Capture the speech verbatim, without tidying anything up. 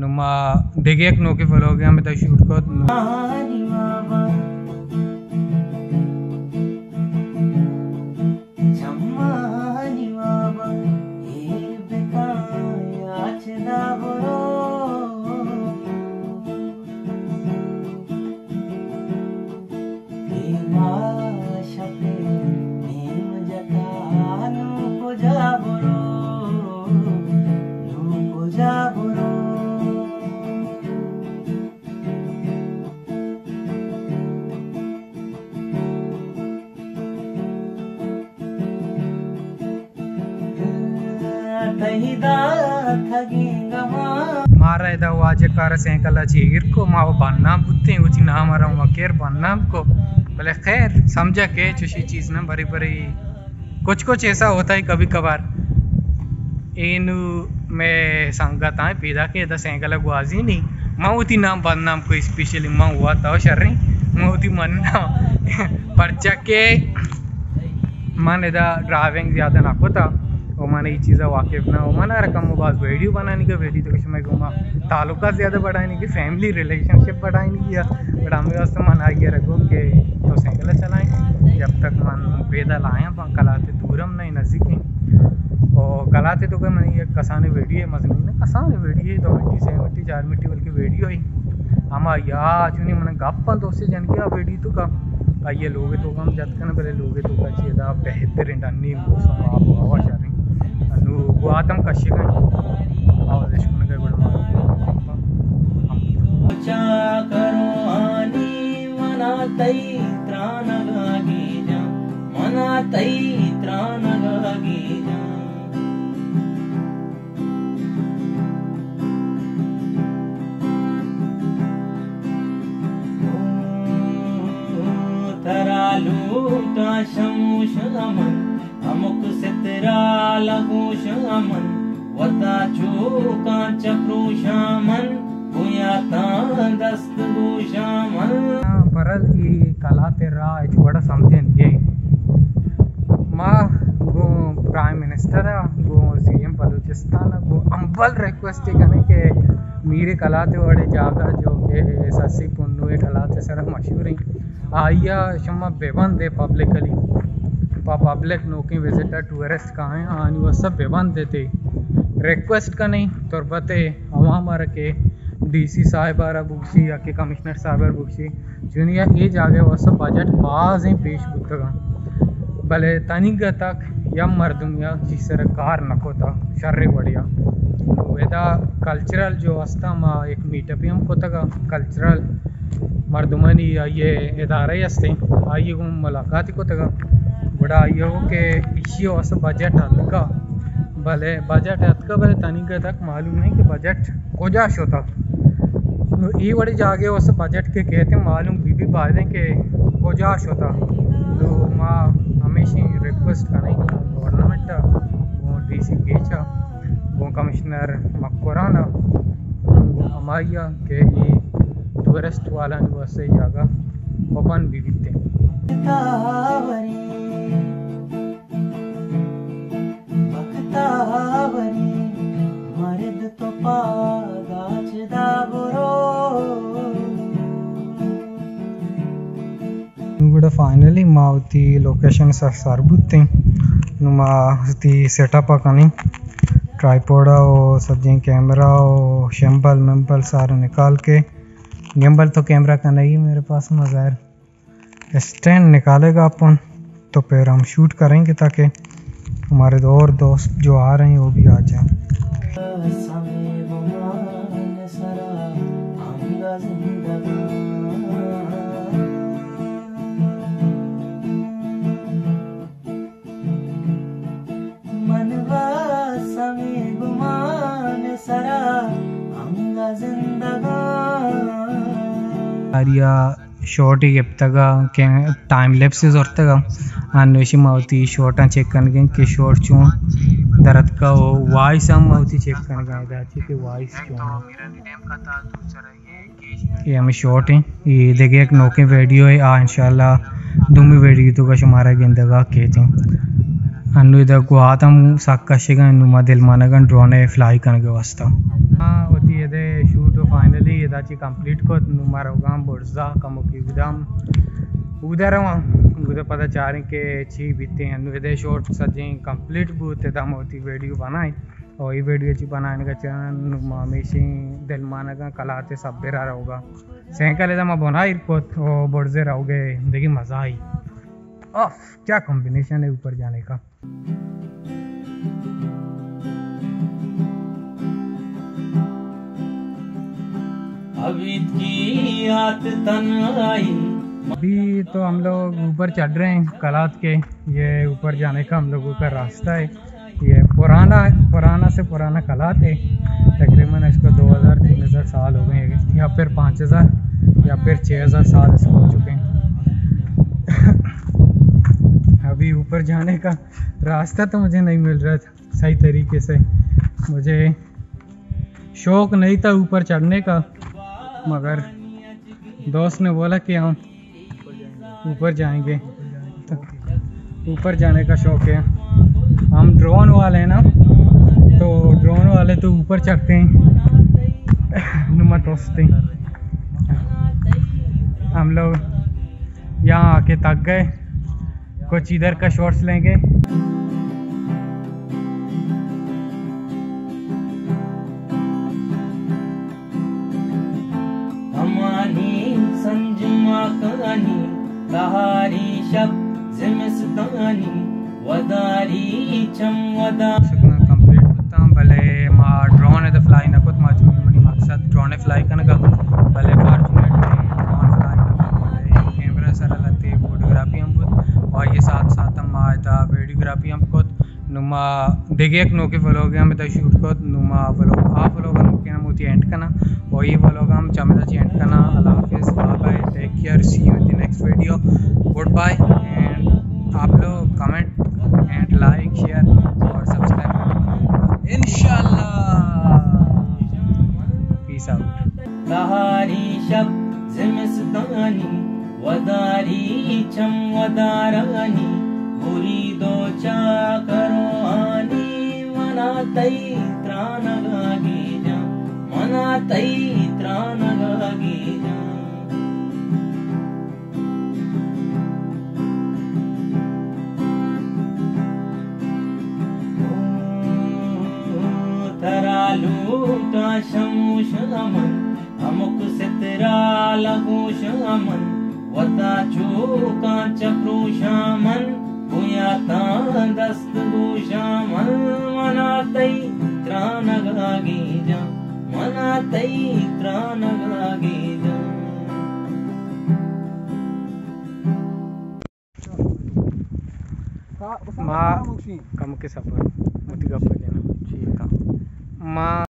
नुमा देगे एक नोके फॉलो गया मैं तो शूट को मारा इदा वाजे कार सेंकला चीगिर को माव बननाम बुत्ते उची नाम आरा वकेर बननाम को भले खैर समझा के चुशी चीज ना बड़ी बड़ी कुछ कुछ ऐसा होता है कभी कभार इन में संगत आए पैदा के इदा सेंकला गुआजी नहीं माउती नाम बननाम को स्पेशली माँ हुआ था शर्री माउती मनना परचा के मन इदा ड्राइविंग ज्यादा ना को था वो मैंने ये चीज़ें वाकिफ ना वो मैंने रकम बात वीडियो बनाने का वीडियो तो कुछ मैं कहूँगा ताल्लुका ज़्यादा बढ़ाने की फैमिली रिलेशनशिप बढ़ाने की बट हमें वास्ते मन आइए रखो कि तो साइकिल चलाएँ जब तक मन पैदल आए कलाते दूरम नहीं नज़दीक नहीं और कलाते तो कोई मैंने ये कसाने वीडियो है मजनी ना कसाने वीडियो दो मिट्टी से मिट्टी चार मिट्टी बल्कि वीडियो ही हम या चुनी मैंने गप्पन दोस्त जन किया वीडियो तो का आइए लोग तो हम जत कर पहले लोग तो का चाहिए बेहतरीन अन्नी मौसम आप हवा चल रही गुआतम कशिका आवाज़ सुन के गुड चा करो आनी मना तई त्राण गागी जा मना तई त्राण गागी जा तरा लूटा शमूश अमन अमुक से तेरा लगू शामन वता चूका चक्रू शामन हुया ता दस्त गो शामन परल ई कला तेरा छोड़ा समझे ये माँ गो प्राइम मिनिस्टर गो सीएम बलूचिस्तान गो अंबल रिक्वेस्ट करने के मेरे कला ते बड़े जागा जो के ससी पुन्नु कला ते सर मशहूर हैं आइया शम्मा बेबंद दे पब्लिकली पब्लिक नोकी विजिटर टूरिस्ट का हैं आनी वो सब बेबंद देते रिक्वेस्ट का नहीं तुरबते अवाम के डीसी साहिबारा बुक्सी या के कमिश्नर साहिबार बुक्सी जुनिया ये जागे वो सब बजट बाज हैं पेश बुतगा भले तनिक तक या मर्दम या जी सरकार नको था शर्रे बढ़िया वेदा कल्चरल जो अस्ता मा एक मीटअप हम को तक कल्चरल मर्दमनी ये इदारे हस्ते आइए को मुलाकात को तक बड़ा आइयो के इश्यू अस बजट हद भले बजट हद भले तनिक तक मालूम नहीं कि बजट कोजाश होता ये बड़े जागे उस बजट के कहते मालूम भी भी बातें के कोजाश होता तो माँ हमेशा रिक्वेस्ट करें गवर्नमेंट वो डी सी केचा वो कमिश्नर मक्कोराना हमारिया के ये टूरिस्ट वाला वैसे जगह ओपन भी दिखते गुड फाइनली मावती लोकेशन सर सरबुत्ते नुमा ती सेटअप कनी ट्राइपॉड और सज्जे कैमरा और शंबल मेंबल सारे निकाल के गिम्बल तो कैमरा का नहीं मेरे पास मज़ार स्टैंड निकालेगा अपन तो फिर हम शूट करेंगे ताकि हमारे दो और दोस्त जो आ रहे हैं वो भी आ जाएं। आरिया शॉर्ट ही ಗೆಪ್ತಾಗ टाइम लैप्सेस ಹೊರತಾಗ ಅನ್ವೇಷಿ ಮಾವತಿ ಶॉर्ट ಚೆಕ್ करने के शॉर्ट चूं दर्द का वो वॉइस हम मावती चेक करने का दाची के वॉइस क्यों मेरा नेम का था दूसरा ये ये हमें शॉर्ट है ये देखिए एक नोके वीडियो है आ इंशाल्लाह दुमी वीडियो तो का हमारा गेंदगा कहते हैं अनु इधर को आतम साक्का शेगा नुमा दिल मानगन ड्रोन है फ्लाई करने के वास्ता हां होती है दे दाची कंप्लीट को नुमार होगा बोर्जा कमो की उदाम उधर उधर पता चाह रहे के ची बीते हैं नुदे शॉर्ट सजें कंप्लीट बूते दाम होती वीडियो बनाई और ये वीडियो ची बनाने का चैनल नुमा मेशी दिल माना का कलाते सब बेरा रहोगा सैंकल इधर मैं बनाई को तो बोर्जे रहोगे देखिए मज़ा आई ऑफ क्या कॉम्बिनेशन है ऊपर जाने का। अभी की आत तन आई। अभी तो हम लोग ऊपर चढ़ रहे हैं कलात के। ये ऊपर जाने का हम लोगों का रास्ता है। ये पुराना पुराना से पुराना कलात है। तकरीबन इसको दो हज़ार तीन हज़ार साल हो गए हैं या फिर पाँच हज़ार या फिर छः हज़ार साल इसको हो चुके हैं। अभी ऊपर जाने का रास्ता तो मुझे नहीं मिल रहा था सही तरीके से। मुझे शौक़ नहीं था ऊपर चढ़ने का, मगर दोस्त ने बोला कि हम ऊपर जाएंगे तो ऊपर जाने का शौक़ है। हम ड्रोन वाले हैं ना, तो ड्रोन वाले तो ऊपर चढ़ते हैं नुमा दोस्ते। हम लोग यहाँ आके थक गए, कुछ इधर का शॉट्स लेंगे। संजुमा कहानी तहारी शब्द जिमस्तानी वदारी चम वदा सकना कंप्लीट होता भले मां ड्रोन है तो फ्लाई ना कुछ माचू मनी मकसद ड्रोन है फ्लाई करने का भले फॉर्चूनेटली ड्रोन फ्लाई ना भले कैमरा सारा लगते फोटोग्राफी हम खुद और ये साथ साथ हम आया वीडियोग्राफी हम खुद नुमा देखिए एक नो के व्लॉग हम तो शूट को नुमा व्लॉग आप व्लॉग हम के नाम होती एंड करना और ये व्लॉग हम चमेदा ची एंड करना। अल्लाह हाफिज़, bye bye, take care, see you in the next video, goodbye. And आप लोग कमेंट एंड लाइक शेयर और सब्सक्राइब इंशाल्लाह। Peace out. तहारी शब्द जिमस्तानी वदारी चम वदारानी बुरी दो चा करो आनी मना तई त्राण गागी जा मना तई त्राण गागी जा। लूटा शमू शामन अमुक सितरा लगू शामन वता चूका चक्रू शामन बुया तां दस्त गो शामन मना तई त्राण गागी जा मना तई त्राण गागी जा। माँ कम के सफर मुझे गप्पा देना ठीक है माँ।